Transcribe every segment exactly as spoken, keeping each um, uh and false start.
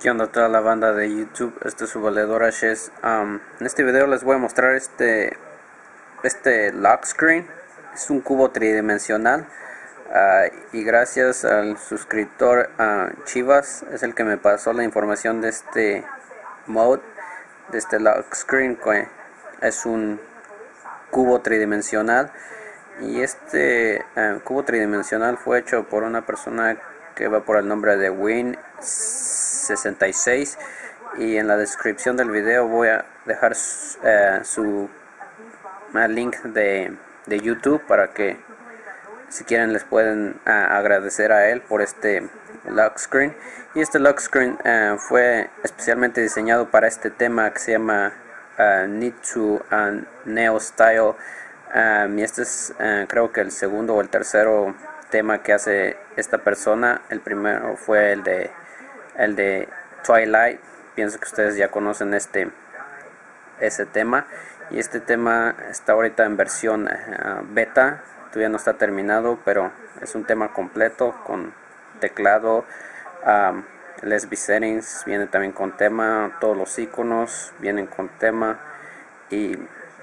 ¿Qué onda toda la banda de YouTube? Este es su valedor Ashes. Um, en este video les voy a mostrar este este lock screen. Es un cubo tridimensional uh, y gracias al suscriptor uh, Chivas es el que me pasó la información de este mode, de este lock screen, que es un cubo tridimensional. Y este uh, cubo tridimensional fue hecho por una persona que va por el nombre de Win sesenta y seis, y en la descripción del video voy a dejar uh, su uh, link de, de YouTube para que si quieren les pueden uh, agradecer a él por este lock screen. Y este lock screen uh, fue especialmente diseñado para este tema que se llama uh, Need to uh, Neo Style. Um, y este es uh, creo que el segundo o el tercero tema que hace esta persona. El primero fue el de el de Twilight. Pienso que ustedes ya conocen este ese tema, y este tema está ahorita en versión uh, beta, todavía no está terminado, pero es un tema completo con teclado, um, Lesbi settings, viene también con tema, todos los iconos vienen con tema, y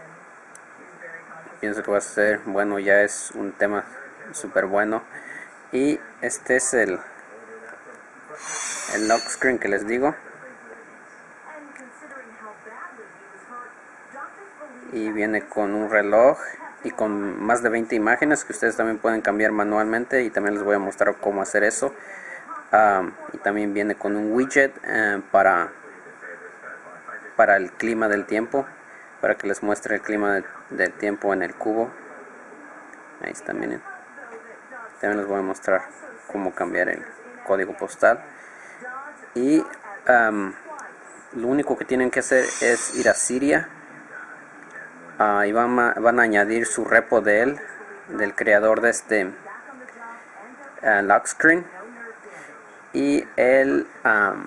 pienso que va a ser bueno, ya es un tema súper bueno. Y este es el el lock screen que les digo, y viene con un reloj y con más de veinte imágenes que ustedes también pueden cambiar manualmente, y también les voy a mostrar cómo hacer eso. Um, y también viene con un widget uh, para para el clima del tiempo, para que les muestre el clima de, del tiempo en el cubo. Ahí está, miren. También les voy a mostrar cómo cambiar el código postal. Y um, lo único que tienen que hacer es ir a Cydia, uh, y van a, van a añadir su repo de él, del creador de este uh, lock screen, y el um,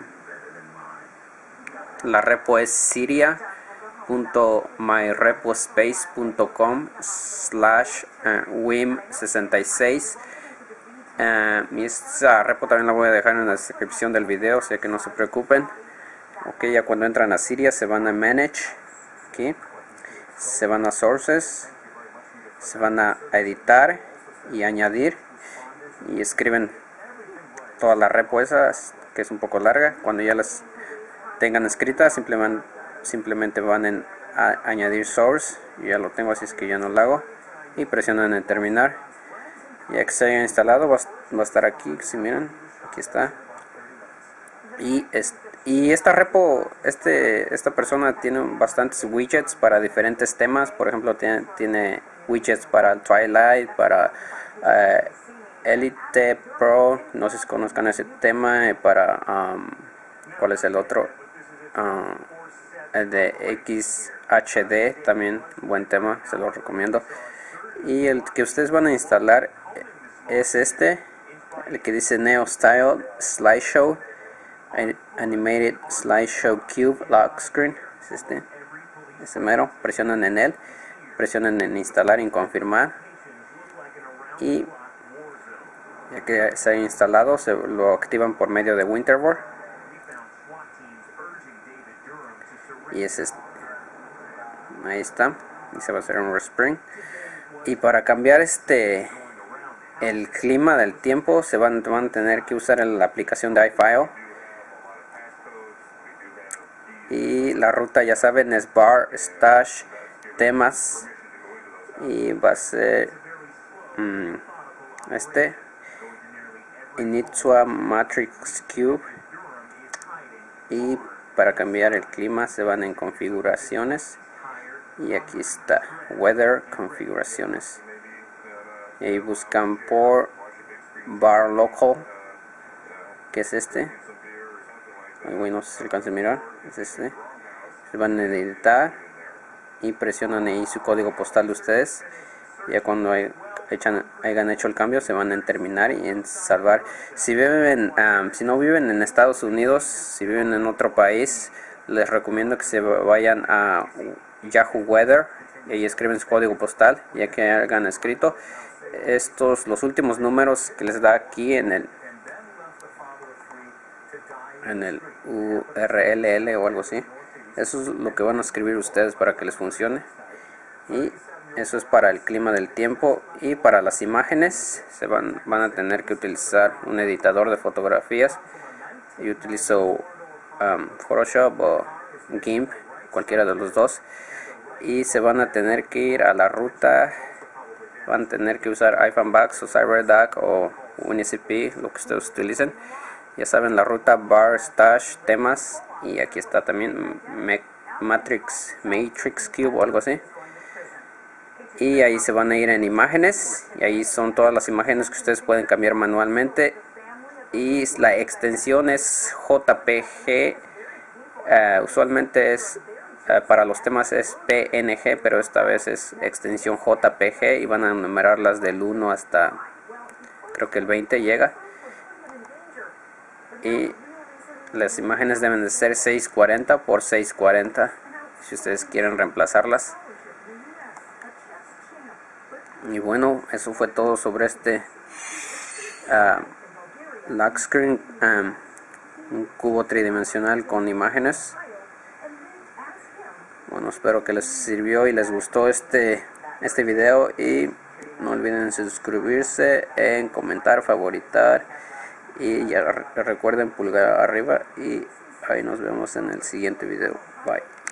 la repo es cydia punto my repospace punto com slash wim sesenta y seis. Uh, y esta repo también la voy a dejar en la descripción del video, o sea que no se preocupen. Ok, ya cuando entran a Cydia se van a Manage, aquí se van a Sources, se van a Editar y Añadir, y escriben toda la repo esa, que es un poco larga. Cuando ya las tengan escritas, simplemente, simplemente van en a Añadir Source. Yo ya lo tengo, así es que ya no lo hago, y presionan en Terminar. Ya que se haya instalado, va, va a estar aquí, si miran, aquí está. Y, es, y esta repo, este, esta persona tiene bastantes widgets para diferentes temas. Por ejemplo, tiene, tiene widgets para Twilight, para uh, Elite Pro, no sé si conozcan ese tema, eh, para, um, ¿cuál es el otro? Uh, el de X H D, también buen tema, se lo recomiendo. Y el que ustedes van a instalar es este, el que dice Neo Style Slideshow Animated Slideshow Cube Lock Screen. Es este, ese mero. Presionan en él, presionan en instalar y en confirmar, y ya que se ha instalado se lo activan por medio de Winterboard, y es este. Ahí está, y se va a hacer un respring. Y para cambiar este el clima del tiempo se van, van a tener que usar la aplicación de iFile, y la ruta ya saben es bar stash temas, y va a ser um, este Initua Matrix Cube. Y para cambiar el clima se van en configuraciones, y aquí está Weather, configuraciones, y ahí buscan por bar local, que es este. Muy bueno, no sé si se alcanza a mirar, es este. Se van a editar y presionan ahí su código postal de ustedes. Ya cuando hay, echan, hayan hecho el cambio se van en terminar y en salvar. Si viven um, si no viven en Estados Unidos, si viven en otro país, les recomiendo que se vayan a Yahoo Weather y ahí escriben su código postal. Ya que hayan escrito estos, los últimos números que les da aquí en el en el U R L o algo así. Eso es lo que van a escribir ustedes para que les funcione. Y eso es para el clima del tiempo. Y para las imágenes se van, van a tener que utilizar un editador de fotografías. Yo utilizo um, Photoshop o GIMP, cualquiera de los dos. Y se van a tener que ir a la ruta, van a tener que usar iFunBugs o CyberDuck o WinCP, lo que ustedes utilicen. Ya saben, la ruta bar stash temas, y aquí está también Matrix Matrix Cube o algo así. Y ahí se van a ir en imágenes, y ahí son todas las imágenes que ustedes pueden cambiar manualmente. Y la extensión es J P G, uh, usualmente es uh, para los temas es P N G, pero esta vez es extensión J P G, y van a numerarlas del uno hasta creo que el veinte llega. Y las imágenes deben de ser seiscientos cuarenta por seiscientos cuarenta si ustedes quieren reemplazarlas. Y bueno, eso fue todo sobre este uh, lock screen, um, un cubo tridimensional con imágenes. Bueno, espero que les sirvió y les gustó este este video, y no olviden suscribirse, en comentar, favoritar, y ya recuerden pulgar arriba, y ahí nos vemos en el siguiente video. Bye.